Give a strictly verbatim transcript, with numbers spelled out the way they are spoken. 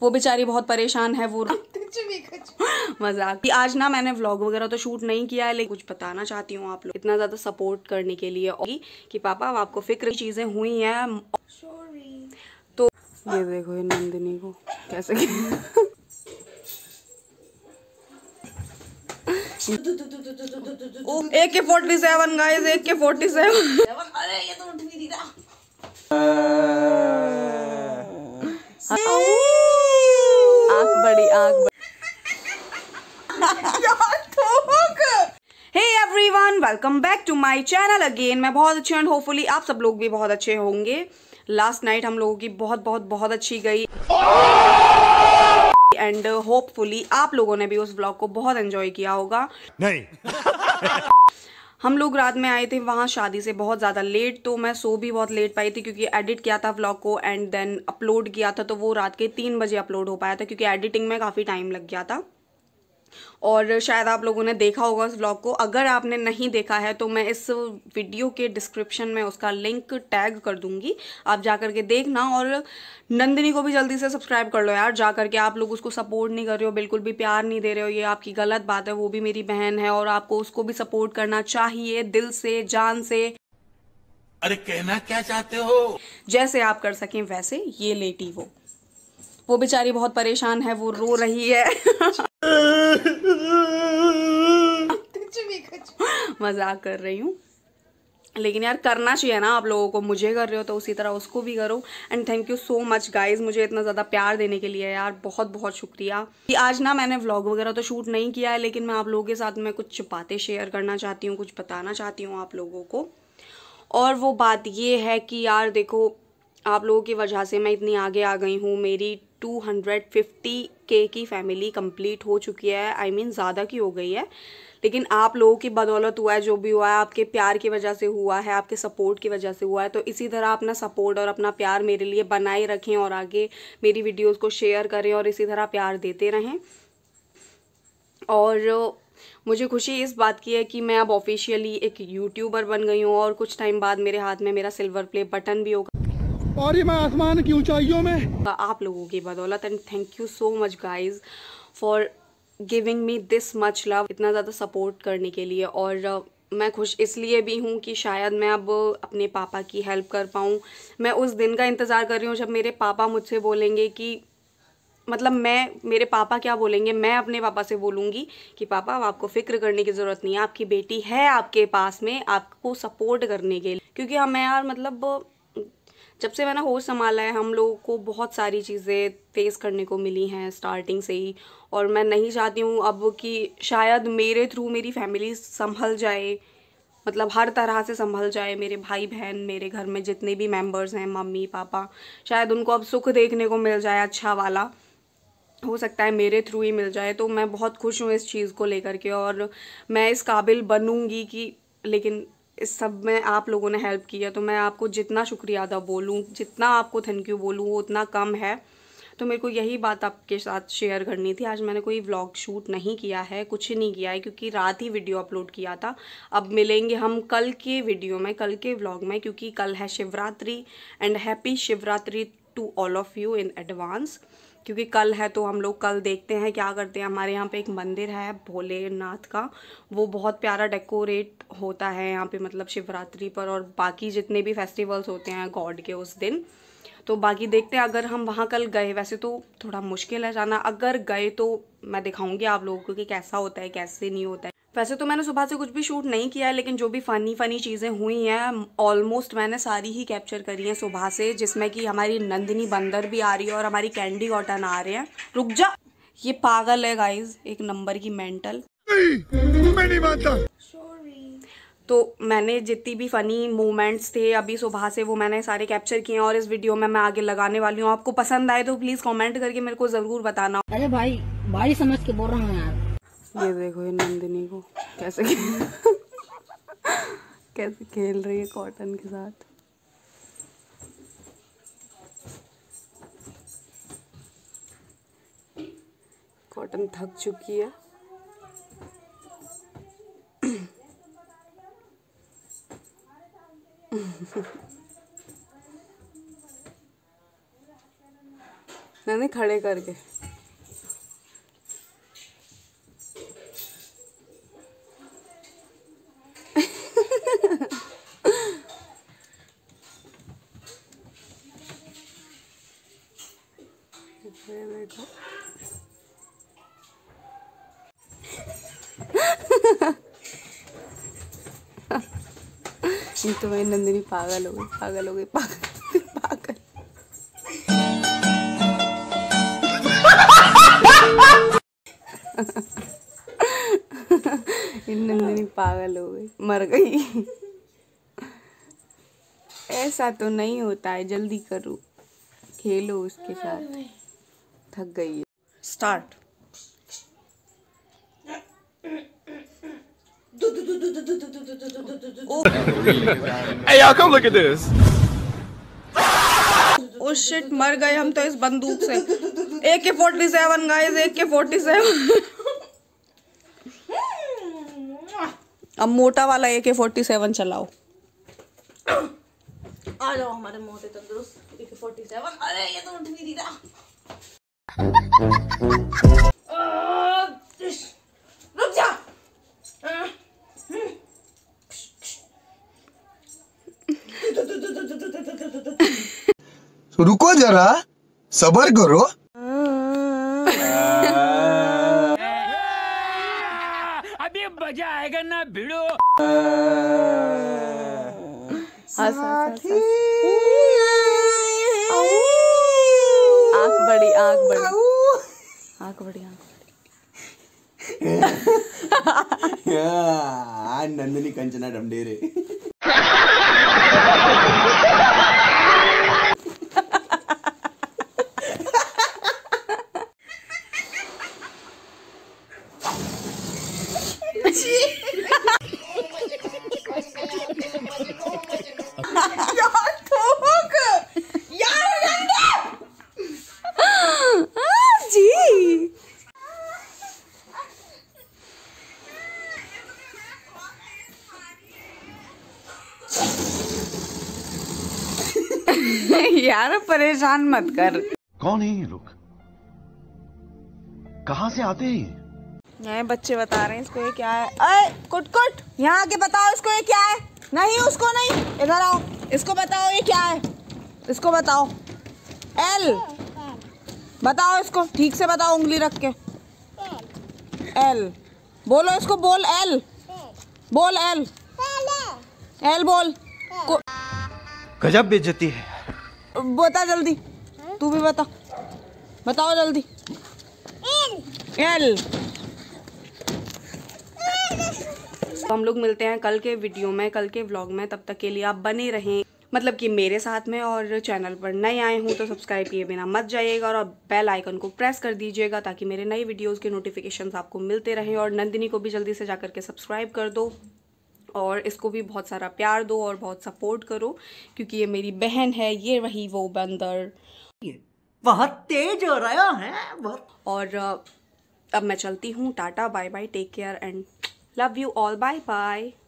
वो बेचारी बहुत परेशान है। वो मजाक। आज ना मैंने व्लॉग वगैरह तो शूट नहीं किया है, लेकिन कुछ बताना चाहती हूँ आप लोग इतना ज्यादा सपोर्ट करने के लिए और कि पापा अब आपको फिक्र चीजें हुई हैं। तो ये देखो ये नंदिनी को कैसे ए के फोर्टी सेवन गाइस, ए के फोर्टी सेवन। अरे ये तो उठ भी नहीं रहा। आंख बड़ी आंख बड़ी। Hey everyone, welcome back to my channel again. मैं बहुत अच्छी हूँ, होपफुली आप सब लोग भी बहुत अच्छे होंगे। लास्ट नाइट हम लोगों की बहुत बहुत बहुत अच्छी गई एंड होपफुली आप लोगों ने भी उस व्लॉग को बहुत एंजॉय किया होगा। नहीं हम लोग रात में आए थे वहाँ शादी से बहुत ज़्यादा लेट, तो मैं सो भी बहुत लेट पाई थी क्योंकि एडिट किया था व्लॉग को एंड देन अपलोड किया था, तो वो रात के तीन बजे अपलोड हो पाया था क्योंकि एडिटिंग में काफ़ी टाइम लग गया था। और शायद आप लोगों ने देखा होगा उस व्लॉग को। अगर आपने नहीं देखा है तो मैं इस वीडियो के डिस्क्रिप्शन में उसका लिंक टैग कर दूंगी, आप जा करके देखना। और नंदिनी को भी जल्दी से सब्सक्राइब कर लो यार, जा करके। आप लोग उसको सपोर्ट नहीं कर रहे हो, बिल्कुल भी प्यार नहीं दे रहे हो, ये आपकी गलत बात है। वो भी मेरी बहन है और आपको उसको भी सपोर्ट करना चाहिए दिल से, जान से। अरे कहना क्या चाहते हो? जैसे आप कर सकें वैसे। ये लेटी वो वो बेचारी बहुत परेशान है, वो रो रही है। मजाक कर रही हूँ, लेकिन यार करना चाहिए ना आप लोगों को। मुझे कर रहे हो तो उसी तरह उसको भी करो। And thank you so much guys, मुझे इतना ज़्यादा प्यार देने के लिए यार, बहुत बहुत शुक्रिया। आज ना मैंने व्लॉग वगैरह तो शूट नहीं किया है, लेकिन मैं आप लोगों के साथ में कुछ बातें शेयर करना चाहती हूँ, कुछ बताना चाहती हूँ आप लोगों को। और वो बात ये है कि यार देखो, आप लोगों की वजह से मैं इतनी आगे आ गई हूँ। मेरी टू हंड्रेड फिफ्टी के की फैमिली कंप्लीट हो चुकी है। आई मीन ज़्यादा की हो गई है, लेकिन आप लोगों की बदौलत हुआ है। जो भी हुआ है आपके प्यार की वजह से हुआ है, आपके सपोर्ट की वजह से हुआ है। तो इसी तरह अपना सपोर्ट और अपना प्यार मेरे लिए बनाए रखें और आगे मेरी वीडियोस को शेयर करें और इसी तरह प्यार देते रहें। और मुझे खुशी इस बात की है कि मैं अब ऑफिशियली एक यूट्यूबर बन गई हूँ और कुछ टाइम बाद मेरे हाथ में मेरा सिल्वर प्ले बटन भी होगा, और ये मैं आसमान की ऊंचाइयों में आप लोगों की बदौलत। And thank you so much guys for giving me this much love, इतना ज़्यादा सपोर्ट करने के लिए। और मैं खुश इसलिए भी हूँ कि शायद मैं अब अपने पापा की हेल्प कर पाऊँ। मैं उस दिन का इंतज़ार कर रही हूँ जब मेरे पापा मुझसे बोलेंगे कि, मतलब मैं, मेरे पापा क्या बोलेंगे, मैं अपने पापा से बोलूँगी कि पापा अब आपको फिक्र करने की ज़रूरत नहीं है, आपकी बेटी है आपके पास में आपको सपोर्ट करने के लिए। क्योंकि हमें यार मतलब जब से मैंने होश संभाला है हम लोगों को बहुत सारी चीज़ें फेस करने को मिली हैं स्टार्टिंग से ही। और मैं नहीं चाहती हूँ अब कि शायद मेरे थ्रू मेरी फैमिली संभल जाए, मतलब हर तरह से संभल जाए। मेरे भाई बहन, मेरे घर में जितने भी मेंबर्स हैं, मम्मी पापा, शायद उनको अब सुख देखने को मिल जाए, अच्छा वाला हो सकता है मेरे थ्रू ही मिल जाए। तो मैं बहुत खुश हूँ इस चीज़ को लेकर के और मैं इस काबिल बनूंगी कि, लेकिन इस सब में आप लोगों ने हेल्प की है। तो मैं आपको जितना शुक्रिया अदा बोलूँ, जितना आपको थैंक यू बोलूँ वो उतना कम है। तो मेरे को यही बात आपके साथ शेयर करनी थी। आज मैंने कोई व्लॉग शूट नहीं किया है, कुछ नहीं किया है क्योंकि रात ही वीडियो अपलोड किया था। अब मिलेंगे हम कल के वीडियो में, कल के व्लॉग में, क्योंकि कल है Shivratri. And happy Shivratri to all of you in advance. क्योंकि कल है तो हम लोग कल देखते हैं क्या करते हैं। हमारे यहाँ पे एक मंदिर है भोलेनाथ का, वो बहुत प्यारा डेकोरेट होता है यहाँ पे, मतलब शिवरात्रि पर और बाकी जितने भी फेस्टिवल्स होते हैं गॉड के उस दिन। तो बाकी देखते हैं, अगर हम वहाँ कल गए, वैसे तो थोड़ा मुश्किल है जाना, अगर गए तो मैं दिखाऊंगी आप लोगों को कि कैसा होता है कैसे नहीं होता है। वैसे तो मैंने सुबह से कुछ भी शूट नहीं किया है, लेकिन जो भी फ़नी फ़नी चीज़ें हुई हैं ऑलमोस्ट मैंने सारी ही कैप्चर करी हैं सुबह से, जिसमें कि हमारी नंदिनी बंदर भी आ रही है और हमारी कैंडी कॉटन आ रहे हैं। रुक जा, ये पागल है गाइज, एक नंबर की मेंटल। मैं नहीं मानता। तो मैंने जितनी भी फ़नी मोमेंट्स थे अभी सुबह से वो मैंने सारे कैप्चर किए हैं और इस वीडियो में मैं आगे लगाने वाली हूँ। आपको पसंद आए तो प्लीज़ कमेंट करके मेरे को ज़रूर बताना। अरे भाई भाई समझ के बोल रहा हूँ यार। ये देखो ये नंदिनी को कैसे कैसे खेल रही है कॉटन के साथ। कॉटन थक चुकी है। मैंने खड़े करके। देखो तो मैं नंदिनी पागल हो गई, पागल हो गई, पागल पागल। नंदिनी पागल हो गई, मर गई। ऐसा तो नहीं होता है, जल्दी करो, खेलो उसके साथ। थक गई है। Start. Hey, y'all, come look at this. Oh shit, मर गए हम तो इस बंदूक से। ए के फोर्टी सेवन गाइस, ए के फोर्टी सेवन। अब मोटा वाला ए के फोर्टी सेवन चलाओ। आ जाओ हमारे मोटे तंदुरुस्त ए के फोर्टी सेवन। अरे ये तो उठ भी नहीं रहा। रुक जा। रुको जरा, सबर करो। अभी मजा आएगा ना भिड़ो। आंख बड़ी, आंख बड़ी, आंख बड़ी, आंख बड़ी। नंदिनी कंचना डमडेरे। यार परेशान मत कर। कौन है ये लोग, कहाँ से आते हैं? ये बच्चे बता रहे हैं इसको ये क्या है। अरे कुट कुट, यहाँ आके बताओ इसको ये क्या है। नहीं उसको नहीं, इधर आओ, इसको बताओ ये क्या है, इसको बताओ। एल बताओ इसको, ठीक से बताओ, उंगली रख के। एल बोलो इसको, बोल एल, बोल एल, एल बोल। गजब बेइज्जती है। बता जल्दी, तू भी बता, बताओ जल्दी। एल। तो हम लोग मिलते हैं कल के वीडियो में, कल के व्लॉग में। तब तक के लिए आप बने रहें, मतलब कि मेरे साथ में। और चैनल पर नए आए हूँ तो सब्सक्राइब किए बिना मत जाइएगा और बेल आइकन को प्रेस कर दीजिएगा ताकि मेरे नए वीडियोस के नोटिफिकेशंस आपको मिलते रहें। और नंदिनी को भी जल्दी से जाकर के सब्सक्राइब कर दो और इसको भी बहुत सारा प्यार दो और बहुत सपोर्ट करो, क्योंकि ये मेरी बहन है। ये रही वो बंदर, बहुत तेज हो रहा है बहुत। और अब मैं चलती हूँ। Tata, bye bye, take care and love you all, bye bye.